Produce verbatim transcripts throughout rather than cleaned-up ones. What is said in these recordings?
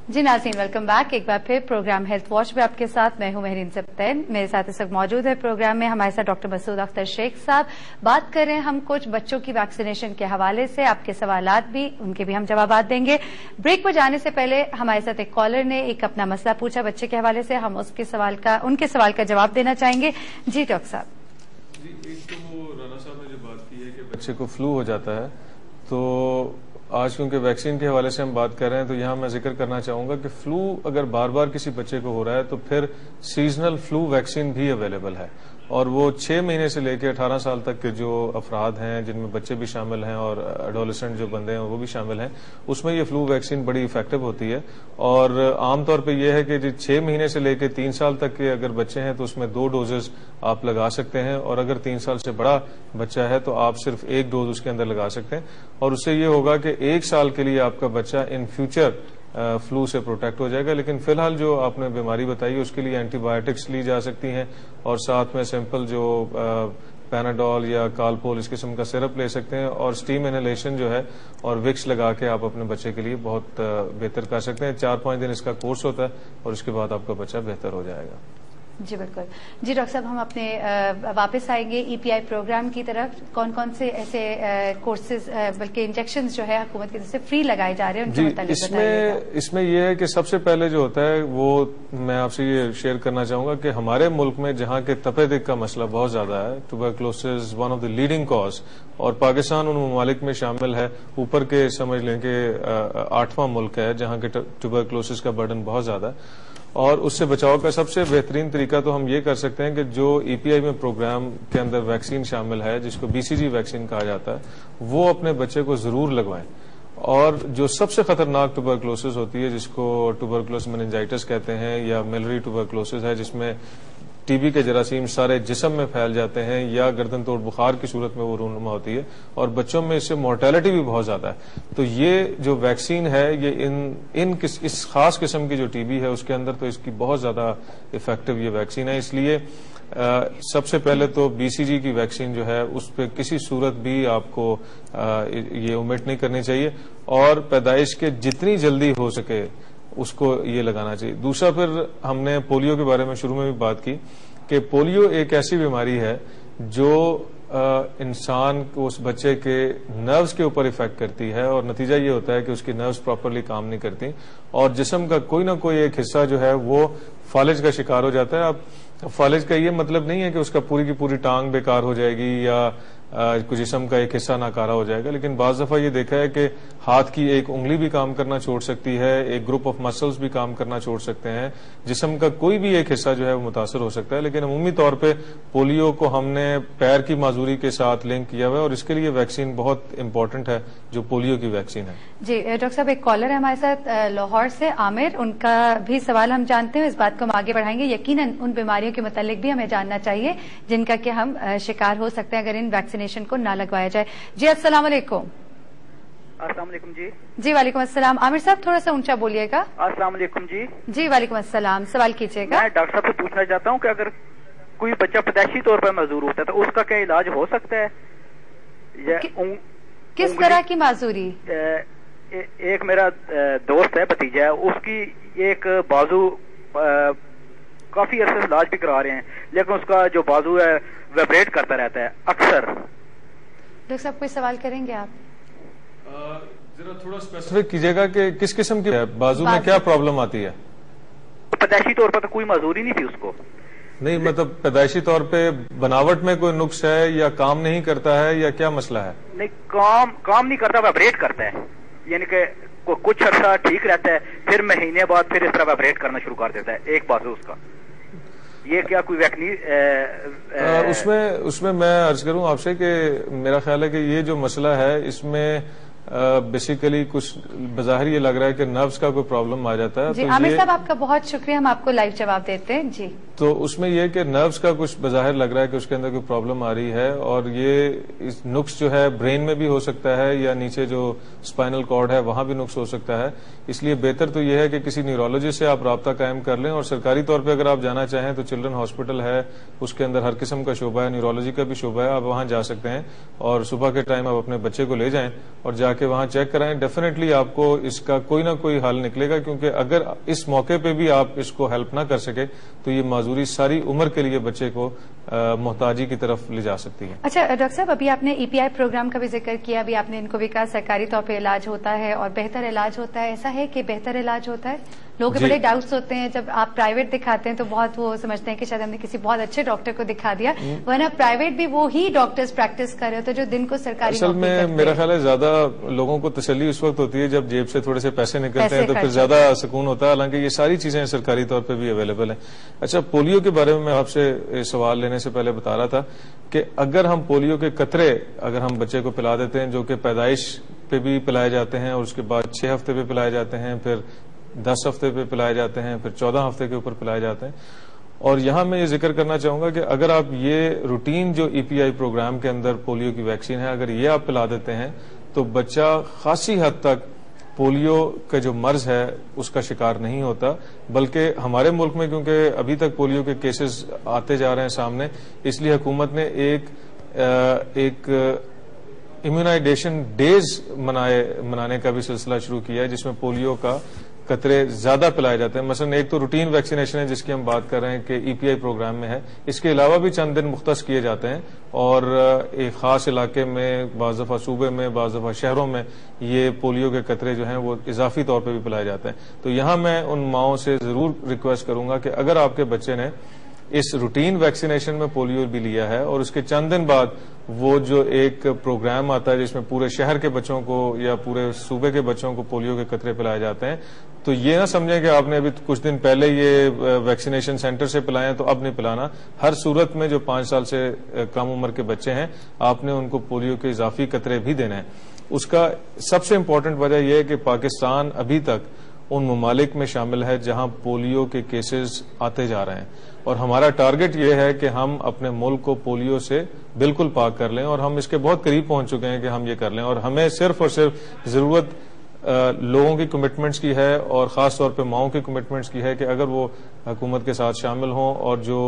جی ناظرین، welcome back ایک بار پھر پروگرام ہیلتھ واچ میں آپ کے ساتھ میں ہوں مہرین سبتین. میرے ساتھ اس وقت موجود ہے پروگرام میں ہمارے ساتھ ڈاکٹر مسعود اختر شیخ صاحب. بات کر رہے ہیں ہم کچھ بچوں کی ویکسینیشن کے حوالے سے. آپ کے سوالات بھی، ان کے بھی ہم جوابات دیں گے. بریک پر جانے سے پہلے ہمارے ساتھ ایک کالر نے ایک اپنا مسئلہ پوچھا بچے کے حوالے سے. ہم اس کے سوال کا ان کے سوال کا جواب دینا چاہیں گے. جی ڈاکٹر صاحب. جی ایک تو وہ رانا صاحب نے جو بات کی ہے کہ بچے کو فلو ہو جاتا ہے، تو آج کیونکہ ویکسین کے حوالے سے ہم بات کر رہے ہیں تو یہاں میں ذکر کرنا چاہوں گا کہ فلو اگر بار بار کسی بچے کو ہو رہا ہے تو پھر سیزنل فلو ویکسین بھی اویلیبل ہے، اور وہ چھ مہینے سے لے کے اٹھارہ سال تک کے جو افراد ہیں جن میں بچے بھی شامل ہیں اور ایڈولسنٹ جو بندے ہیں وہ بھی شامل ہیں، اس میں یہ فلو ویکسین بڑی افیکٹو ہوتی ہے. اور عام طور پہ یہ ہے کہ جو چھ مہینے سے لے کے تین سال تک کے اگر بچے ہیں تو اس میں دو ڈوزز آپ لگا سکتے ہیں، اور اگر تین سال سے بڑا بچہ ہے تو آپ صرف ایک ڈوز اس کے اندر لگا سکتے ہیں. اور اس سے یہ ہوگا کہ ایک سال کے لیے آپ کا بچہ ان فیوچر فلو سے پروٹیکٹ ہو جائے گا. لیکن فی الحال جو آپ نے بیماری بتائی اس کے لیے اینٹی بایوٹکس لی جا سکتی ہیں، اور ساتھ میں سمپل جو پیناڈول یا کالپول اس قسم کا سرپ لے سکتے ہیں، اور اسٹیم انہیلیشن جو ہے اور وکس لگا کے آپ اپنے بچے کے لیے بہت بہتر کر سکتے ہیں. چار پانچ دن اس کا کورس ہوتا ہے اور اس کے بعد آپ کا بچہ بہتر ہو جائے گا. جی بالکل. جی ڈاکٹر صاحب، ہم اپنے واپس آئیں گے ای پی آئی پروگرام کی طرف. کون کون سے ایسے کورسز بلکہ انجیکشنز جو ہے حکومت کی طرف سے فری لگائے جا رہے ہیں ان کے متعلق اس میں اس میں یہ ہے کہ سب سے پہلے جو ہوتا ہے وہ میں آپ سے یہ شیئر کرنا چاہوں گا کہ ہمارے ملک میں جہاں کے تپے دق کا مسئلہ بہت زیادہ ہے، tuberculosis one of the leading cause, اور پاکستان ان ممالک میں شامل ہے، اوپر کے سمجھ لیں کہ آٹھواں ملک ہے جہاں کے ٹوبرکلوسس کا برڈن بہت زیادہ ہے. اور اس سے بچاؤ کا سب سے بہترین طریقہ تو ہم یہ کر سکتے ہیں کہ جو ای پی آئی میں پروگرام کے اندر ویکسین شامل ہے جس کو بی سی جی ویکسین کہا جاتا ہے، وہ اپنے بچے کو ضرور لگوائیں. اور جو سب سے خطرناک ٹوبرکلوسس ہوتی ہے جس کو ٹوبرکلوس میننجائٹس کہتے ہیں یا میلری ٹوبرکلوسس ہے، جس میں ٹی بی کے جراثیم سارے جسم میں پھیل جاتے ہیں یا گردن توڑ بخار کی صورت میں وہ رونما ہوتی ہے، اور بچوں میں اس سے مورٹیلٹی بھی بہت زیادہ ہے. تو یہ جو ویکسین ہے یہ ان ان اس خاص قسم کی جو ٹی بی ہے اس کے اندر تو اس کی بہت زیادہ افیکٹو یہ ویکسین ہے. اس لیے آ, سب سے پہلے تو بی سی جی کی ویکسین جو ہے اس پہ کسی صورت بھی آپ کو آ, یہ اومٹ نہیں کرنی چاہیے، اور پیدائش کے جتنی جلدی ہو سکے اس کو یہ لگانا چاہیے. دوسرا پھر ہم نے پولیو کے بارے میں شروع میں بھی بات کی کہ پولیو ایک ایسی بیماری ہے جو انسان کو اس بچے کے نروز کے اوپر افیکٹ کرتی ہے، اور نتیجہ یہ ہوتا ہے کہ اس کی نروز پراپرلی کام نہیں کرتی اور جسم کا کوئی نہ کوئی ایک حصہ جو ہے وہ فالج کا شکار ہو جاتا ہے. اب فالج کا یہ مطلب نہیں ہے کہ اس کا پوری کی پوری ٹانگ بیکار ہو جائے گی یا کوئی جسم کا ایک حصہ ناکارہ ہو جائے گا، لیکن بعض دفعہ یہ دیکھا ہے کہ ہاتھ کی ایک انگلی بھی کام کرنا چھوڑ سکتی ہے، ایک گروپ آف مسلز بھی کام کرنا چھوڑ سکتے ہیں، جسم کا کوئی بھی ایک حصہ جو ہے وہ متاثر ہو سکتا ہے. لیکن عمومی طور پہ پولیو کو ہم نے پیر کی معذوری کے ساتھ لنک کیا ہوا ہے، اور اس کے لیے ویکسین بہت امپورٹنٹ ہے جو پولیو کی ویکسین ہے. جی ڈاکٹر صاحب، ایک کالر ہے ہمارے ساتھ لاہور سے، عامر. ان کا بھی سوال ہم جانتے ہیں، اس بات کو ہم آگے بڑھائیں گے. یقیناً ان بیماریوں کے متعلق بھی ہمیں جاننا چاہیے جن کا کہ ہم شکار ہو سکتے ہیں اگر ان ویکسینیشن کو نہ لگوایا جائے. جی السلام علیکم. السلام علیکم. جی جی وعلیکم السلام. عامر صاحب تھوڑا سا اونچا بولیے گا. السلام علیکم. جی جی وعلیکم السلام. سوال کیجیے گا. میں ڈاکٹر صاحب سے پوچھنا چاہتا ہوں کہ اگر کوئی بچہ پیدائشی طور پر معذور ہوتا ہے تو اس کا کیا علاج ہو سکتا ہے؟ کس طرح کی معذوری؟ ایک میرا دوست ہے، بھتیجا ہے، اس کی ایک بازو کافی عرصے سے علاج بھی کرا رہے ہیں، لیکن اس کا جو بازو ہے ویبریٹ کرتا رہتا ہے اکثر. ڈاکٹر صاحب کوئی سوال کریں گے آپ؟ ذرا تھوڑا اسپیسیفک کیجیے گا کہ کس قسم کی بازو میں کیا پرابلم آتی ہے. پیدائشی طور پر تو کوئی معذوری نہیں تھی اس کو. نہیں مطلب پیدائشی طور پہ بناوٹ میں کوئی نقص ہے یا کام نہیں کرتا ہے یا کیا مسئلہ ہے؟ نہیں، کام کام نہیں کرتا، ویبریٹ کرتا ہے، یعنی کہ کچھ عرصہ ٹھیک رہتا ہے، پھر مہینے بعد پھر اس طرح ویبریٹ کرنا شروع کر دیتا ہے ایک بازو اس کا. یہ کیا کوئی ویکنی اس میں اس میں میں عرض کروں آپ سے کہ میرا خیال ہے کہ یہ جو مسئلہ ہے اس میں بیسیکلی کچھ بظاہر یہ لگ رہا ہے کہ نروز کا کوئی پرابلم آ جاتا ہے. جی عامر صاحب آپ کا بہت شکریہ، ہم آپ کو لائیو جواب دیتے ہیں. جی تو اس میں یہ کہ نروز کا کچھ بظاہر لگ رہا ہے کہ اس کے اندر کوئی پرابلم آ رہی ہے، اور یہ اس نقص جو ہے برین میں بھی ہو سکتا ہے یا نیچے جو اسپائنل کارڈ ہے وہاں بھی نقص ہو سکتا ہے. اس لیے بہتر تو یہ ہے کہ کسی نیورولوجسٹ سے آپ رابطہ قائم کر لیں، اور سرکاری طور پہ اگر آپ جانا چاہیں تو چلڈرن ہاسپٹل ہے، اس کے اندر ہر قسم کا شعبہ ہے، نیورولوجی کا بھی شعبہ ہے، آپ وہاں جا سکتے ہیں اور صبح کے ٹائم آپ اپنے بچے کو لے جائیں اور جا کے وہاں چیک کرائیں. ڈیفینیٹلی آپ کو اس کا کوئی نہ کوئی حل نکلے گا, کیونکہ اگر اس موقع پہ بھی آپ اس کو ہیلپ نہ کر سکے تو یہ معذوری ساری عمر کے لیے بچے کو محتاجی کی طرف لے جا سکتی ہے. اچھا ڈاکٹر صاحب, ابھی آپ نے ای پی آئی پروگرام کا بھی ذکر کیا, ابھی آپ نے ان کو بھی کہا سرکاری طور پہ علاج ہوتا ہے اور بہتر علاج ہوتا ہے. ایسا ہے کہ بہتر علاج ہوتا ہے؟ لوگوں کے بڑے ڈاؤٹس ہوتے ہیں جب آپ پرائیویٹ دکھاتے ہیں تو بہت وہ سمجھتے ہیں کہ شاید ہم نے کسی بہت اچھے ڈاکٹر کو دکھا دیا, ورنہ پرائیویٹ بھی وہی ڈاکٹرز پریکٹس کر رہے ہوتے جو دن کو سرکاری. اصل میں میرا خیال ہے زیادہ لوگوں کو تسلی اس وقت ہوتی ہے جب جیب سے تھوڑے سے پیسے نکلتے ہیں تو پھر زیادہ سکون ہوتا ہے, حالانکہ یہ ساری چیزیں سرکاری طور پہ بھی اویلیبل ہیں. اچھا, پولیو کے بارے میں میں آپ سے سوال لینے سے پہلے بتا رہا تھا کہ اگر ہم پولیو کے قطرے اگر ہم بچے کو پلا دیتے ہیں, جو کہ پیدائش پہ بھی پلائے جاتے ہیں اور اس کے بعد چھ ہفتے پہ پلائے جاتے ہیں, پھر دس ہفتے پہ پلائے جاتے ہیں, پھر چودہ ہفتے کے اوپر پلائے جاتے ہیں, اور یہاں میں یہ ذکر کرنا چاہوں گا کہ اگر آپ یہ روٹین جو ای پی آئی پروگرام کے اندر پولیو کی ویکسین ہے اگر یہ آپ پلا دیتے ہیں تو بچہ خاصی حد تک پولیو کا جو مرض ہے اس کا شکار نہیں ہوتا. بلکہ ہمارے ملک میں کیونکہ ابھی تک پولیو کے کیسز آتے جا رہے ہیں سامنے, اس لیے حکومت نے ایک ایک امیونائزیشن ڈیز منائے منانے کا بھی سلسلہ شروع کیا ہے, جس میں پولیو کا قطرے زیادہ پلائے جاتے ہیں. مثلا ایک تو روٹین ویکسینیشن ہے جس کی ہم بات کر رہے ہیں کہ ای پی آئی پروگرام میں ہے, اس کے علاوہ بھی چند دن مختص کیے جاتے ہیں اور ایک خاص علاقے میں, بعض دفعہ صوبے میں, بعض دفعہ شہروں میں یہ پولیو کے قطرے جو ہیں وہ اضافی طور پہ بھی پلائے جاتے ہیں. تو یہاں میں ان ماؤں سے ضرور ریکویسٹ کروں گا کہ اگر آپ کے بچے نے اس روٹین ویکسینیشن میں پولیو بھی لیا ہے اور اس کے چند دن بعد وہ جو ایک پروگرام آتا ہے جس میں پورے شہر کے بچوں کو یا پورے صوبے کے بچوں کو پولیو کے قطرے پلائے جاتے ہیں, تو یہ نہ سمجھیں کہ آپ نے ابھی کچھ دن پہلے یہ ویکسینیشن سینٹر سے پلائے تو اب نہیں پلانا. ہر صورت میں جو پانچ سال سے کم عمر کے بچے ہیں آپ نے ان کو پولیو کے اضافی قطرے بھی دینے ہیں. اس کا سب سے امپورٹنٹ وجہ یہ ہے کہ پاکستان ابھی تک ان ممالک میں شامل ہے جہاں پولیو کے کیسز آتے جا رہے ہیں, اور ہمارا ٹارگٹ یہ ہے کہ ہم اپنے ملک کو پولیو سے بالکل پاک کر لیں, اور ہم اس کے بہت قریب پہنچ چکے ہیں کہ ہم یہ کر لیں. اور ہمیں صرف اور صرف ضرورت لوگوں کی کمٹمنٹس کی ہے, اور خاص طور پہ ماؤں کی کمٹمنٹس کی ہے کہ اگر وہ حکومت کے ساتھ شامل ہوں اور جو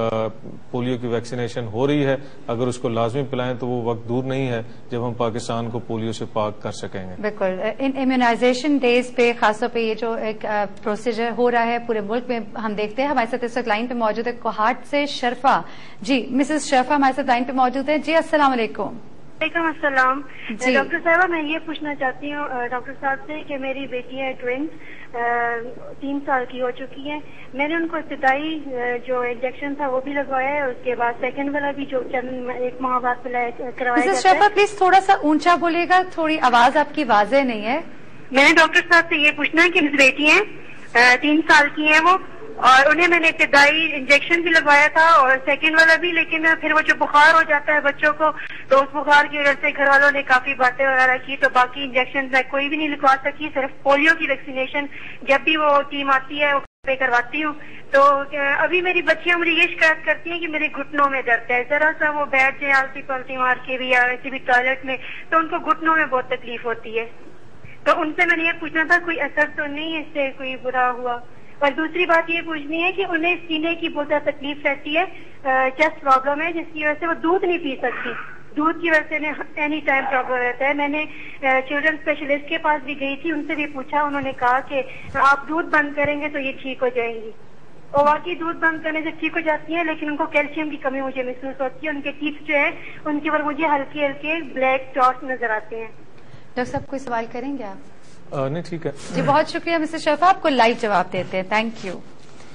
پولیو کی ویکسینیشن ہو رہی ہے اگر اس کو لازمی پلائیں تو وہ وقت دور نہیں ہے جب ہم پاکستان کو پولیو سے پاک کر سکیں گے. بالکل, ان امیونائزیشن ڈیز پہ خاص طور پہ یہ جو ایک پروسیجر ہو رہا ہے پورے ملک میں ہم دیکھتے ہیں. ہمارے ساتھ اس وقت لائن پہ موجود ہے کوہاٹ سے شرفا. جی مسز شرفا ہمارے ساتھ لائن پہ موجود ہے. جی السلام علیکم. وعلیکم السلام. جی ڈاکٹر صاحبہ, میں یہ پوچھنا چاہتی ہوں ڈاکٹر صاحب سے کہ میری بیٹی ہے ٹوینس, تین سال کی ہو چکی ہے. میں نے ان کو ابتدائی جو انجیکشن تھا وہ بھی لگوایا ہے, اس کے بعد سیکنڈ والا بھی جو چند ایک ماہ بعد کروایا مسز شرفا پلیز تھوڑا سا اونچا بولیے گا, تھوڑی آواز آپ کی واضح نہیں ہے. میں نے ڈاکٹر صاحب سے یہ پوچھنا ہے کہ میری بیٹی ہیں تین سال کی ہیں وہ, اور انہیں میں نے ابتدائی انجیکشن بھی لگوایا تھا اور سیکنڈ والا بھی, لیکن پھر وہ جو بخار ہو جاتا ہے بچوں کو تو اس بخار کی وجہ سے گھر والوں نے کافی باتیں وغیرہ کی, تو باقی انجیکشن میں کوئی بھی نہیں لگوا سکی, صرف پولیو کی ویکسینیشن جب بھی وہ ٹیم آتی ہے وہ پہ کرواتی ہوں. تو ابھی میری بچیاں مجھے یہ شکایت کرتی ہیں کہ میرے گھٹنوں میں درد ہے, ذرا سا وہ بیٹھ جائیں آلتی پلتی مار کے بھی یا ویسے بھی ٹوائلٹ میں تو ان کو گھٹنوں میں بہت تکلیف ہوتی ہے. تو ان سے میں نے یہ پوچھنا تھا کوئی اثر تو نہیں اس سے کوئی برا ہوا. اور دوسری بات یہ پوچھنی ہے کہ انہیں سینے کی بہت زیادہ تکلیف رہتی ہے, چیسٹ پرابلم ہے جس کی وجہ سے وہ دودھ نہیں پی سکتی, دودھ کی وجہ سے اینی ٹائم پرابلم رہتا ہے. میں نے چلڈرن اسپیشلسٹ کے پاس بھی گئی تھی, ان سے بھی پوچھا, انہوں نے کہا کہ آپ دودھ بند کریں گے تو یہ ٹھیک ہو جائیں گی, اور واقعی دودھ بند کرنے سے ٹھیک ہو جاتی ہیں, لیکن ان کو کیلشیم کی کمی مجھے محسوس ہوتی ہے. ان کے ٹیتھ جو ہے ان کے اوپر مجھے ہلکے ہلکے بلیک ڈاٹس نظر آتے ہیں. ڈاکٹر صاحب کوئی سوال کریں گے آپ؟ نہیں ٹھیک ہے جی, بہت شکریہ مسٹر شرفا, آپ کو لائیو جواب دیتے ہیں. Thank you.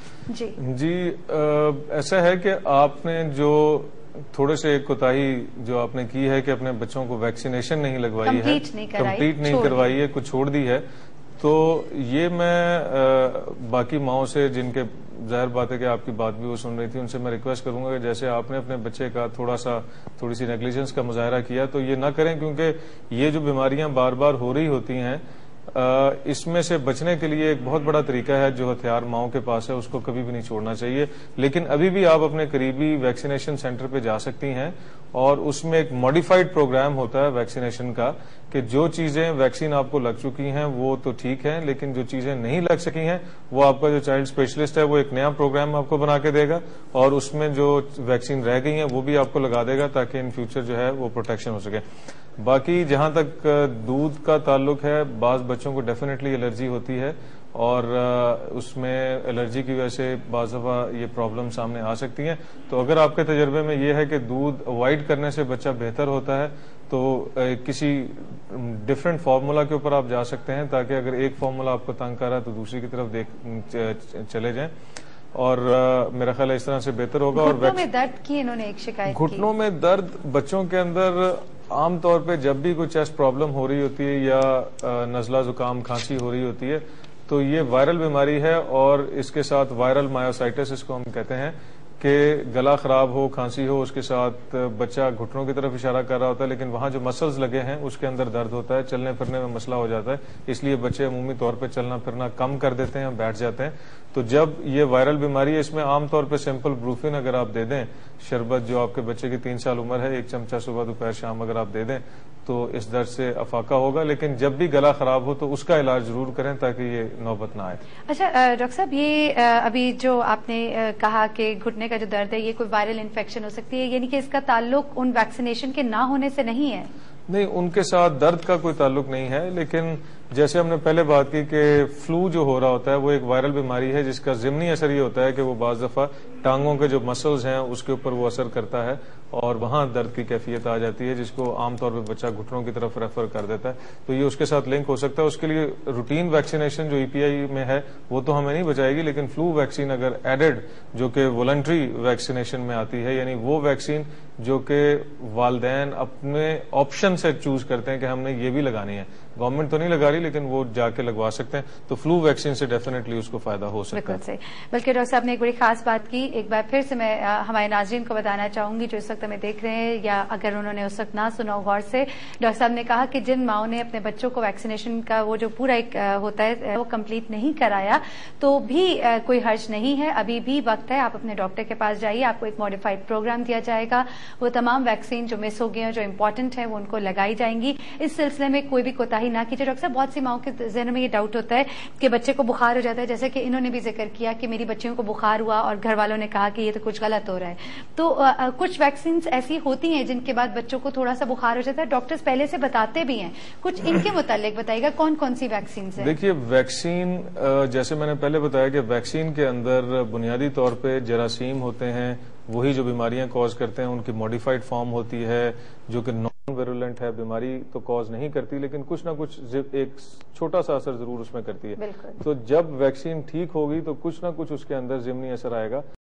جی جی ایسا ہے کہ آپ نے جو تھوڑے سے ایک کوتاہی جو آپ نے کی ہے کہ اپنے بچوں کو ویکسینیشن نہیں لگوائی ہے, کمپلیٹ نہیں کروائی ہے, کچھ چھوڑ دی ہے, تو یہ میں باقی ماؤں سے جن کے ظاہر بات ہے کہ آپ کی بات بھی وہ سن رہی تھی, ان سے میں ریکویسٹ کروں گا کہ جیسے آپ نے اپنے بچے کا تھوڑا سا تھوڑی سی نیگلیجنس کا مظاہرہ کیا تو یہ نہ کریں, کیونکہ یہ جو بیماریاں بار بار ہو رہی ہوتی ہیں اس میں سے بچنے کے لیے ایک بہت بڑا طریقہ ہے جو ہتھیار ماؤں کے پاس ہے, اس کو کبھی بھی نہیں چھوڑنا چاہیے. لیکن ابھی بھی آپ اپنے قریبی ویکسینیشن سینٹر پہ جا سکتی ہیں, اور اس میں ایک ماڈیفائڈ پروگرام ہوتا ہے ویکسینیشن کا کہ جو چیزیں ویکسین آپ کو لگ چکی ہیں وہ تو ٹھیک ہیں, لیکن جو چیزیں نہیں لگ سکی ہیں وہ آپ کا جو چائلڈ اسپیشلسٹ ہے وہ ایک نیا پروگرام آپ کو بنا کے دے گا, اور اس میں جو ویکسین رہ گئی ہیں وہ بھی آپ کو لگا دے گا تاکہ ان فیوچر جو ہے وہ پروٹیکشن ہو سکے. باقی جہاں تک دودھ کا تعلق ہے، بعض بچوں کو ڈیفینیٹلی الرجی ہوتی ہے اور اس میں الرجی کی وجہ سے بعض دفعہ یہ پرابلم سامنے آ سکتی ہیں. تو اگر آپ کے تجربے میں یہ ہے کہ دودھ اوائڈ کرنے سے بچہ بہتر ہوتا ہے تو کسی ڈفرینٹ فارمولا کے اوپر آپ جا سکتے ہیں، تاکہ اگر ایک فارمولا آپ کو تنگ کر رہا ہے تو دوسری کی طرف دیکھ چلے جائیں، اور میرا خیال ہے اس طرح سے بہتر ہوگا. اور گھٹنوں میں درد کی انہوں نے ایک شکایت کی. گھٹنوں میں درد بچوں کے اندر عام طور پہ جب بھی کوئی چیسٹ پرابلم ہو رہی ہوتی ہے یا نزلہ زکام کھانسی ہو رہی ہوتی ہے تو یہ وائرل بیماری ہے، اور اس کے ساتھ وائرل مایوسائٹس اس کو ہم کہتے ہیں کہ گلا خراب ہو، کھانسی ہو، اس کے ساتھ بچہ گھٹنوں کی طرف اشارہ کر رہا ہوتا ہے لیکن وہاں جو مسلز لگے ہیں اس کے اندر درد ہوتا ہے، چلنے پھرنے میں مسئلہ ہو جاتا ہے، اس لیے بچے عمومی طور پہ چلنا پھرنا کم کر دیتے ہیں، بیٹھ جاتے ہیں. تو جب یہ وائرل بیماری ہے، اس میں عام طور پہ سمپل بروفن اگر آپ دے دیں، شربت جو آپ کے بچے کی تین سال عمر ہے، ایک چمچہ صبح دوپہر شام اگر آپ دے دیں تو اس درد سے افاقہ ہوگا. لیکن جب بھی گلا خراب ہو تو اس کا علاج ضرور کریں تاکہ یہ نوبت نہ آئے. اچھا ڈاکٹر صاحب، یہ ابھی جو آپ نے کہا کہ گھٹنے کا جو درد ہے یہ کوئی وائرل انفیکشن ہو سکتی ہے، یعنی کہ اس کا تعلق ان ویکسینیشن کے نہ ہونے سے نہیں ہے؟ نہیں، ان کے ساتھ درد کا کوئی تعلق نہیں ہے، لیکن جیسے ہم نے پہلے بات کی کہ فلو جو ہو رہا ہوتا ہے وہ ایک وائرل بیماری ہے جس کا ضمنی اثر یہ ہوتا ہے کہ وہ بعض دفعہ ٹانگوں کے جو مسلز ہیں اس کے اوپر وہ اثر کرتا ہے اور وہاں درد کی کیفیت آ جاتی ہے، جس کو عام طور پہ بچہ گھٹنوں کی طرف ریفر کر دیتا ہے. تو یہ اس کے ساتھ لنک ہو سکتا ہے. اس کے لیے روٹین ویکسینیشن جو ای پی آئی میں ہے وہ تو ہمیں نہیں بچائے گی، لیکن فلو ویکسین اگر ایڈڈ جو کہ والنٹری ویکسینیشن میں آتی ہے، یعنی وہ ویکسین جو کہ والدین اپنے آپشن سے چوز کرتے ہیں کہ ہم نے یہ بھی لگانی ہے، گورنمنٹ تو نہیں لگا رہی لیکن وہ جا کے لگوا سکتے ہیں، تو فلو ویکسین سے ڈیفینیٹلی اس کو فائدہ ہو سکتا ہے. بلکہ ڈاکٹر صاحب نے ایک بڑی خاص بات کی، ایک بار پھر سے میں ہمارے ناظرین کو بتانا چاہوں گی جو اس وقت ہمیں دیکھ رہے ہیں یا اگر انہوں نے اس وقت نہ سنا غور سے. ڈاکٹر صاحب نے کہا کہ جن ماؤں نے اپنے بچوں کو ویکسینیشن کا وہ جو پورا ایک ہوتا ہے وہ کمپلیٹ نہیں کرایا تو بھی کوئی حرج نہیں ہے، ابھی بھی وقت ہے، آپ اپنے ڈاکٹر کے پاس جائیے، آپ کو ایک ماڈیفائڈ پروگرام دیا جائے گا، وہ تمام ویکسین جو مس ہو گئی ہیں جو امپورٹنٹ ہیں وہ ان کو لگائی جائیں گی. اس سلسلے میں کوئی بھی کوتاہی نہ کیجیے. ڈاکٹر صاحب، بہت سی ماؤں کے ذہن میں یہ ڈاؤٹ ہوتا ہے کہ بچے کو بخار ہو جاتا ہے، جیسے کہ انہوں نے بھی ذکر کیا کہ میری بچیوں کو بخار ہوا اور گھر والوں نے کہا کہ یہ تو کچھ غلط ہو رہا ہے. تو کچھ ویکسینز ایسی ہوتی ہیں جن کے بعد بچوں کو تھوڑا سا بخار ہو جاتا ہے، ڈاکٹرز پہلے سے بتاتے بھی ہیں، کچھ ان کے متعلق بتائیے گا کون کون سی ویکسینز ہیں؟ دیکھیے، ویکسین جیسے میں نے پہلے بتایا کہ ویکسین کے اندر بنیادی طور پہ جراثیم ہوتے ہیں، وہی جو بیماریاں کاز کرتے ہیں، ان کی ماڈیفائڈ فارم ہوتی ہے جو کہ نان ویرولنٹ ہے، بیماری تو کاز نہیں کرتی لیکن کچھ نہ کچھ ایک چھوٹا سا اثر ضرور اس میں کرتی ہے. تو جب ویکسین ٹھیک ہوگی تو کچھ نہ کچھ اس کے اندر ضمنی اثر آئے گا.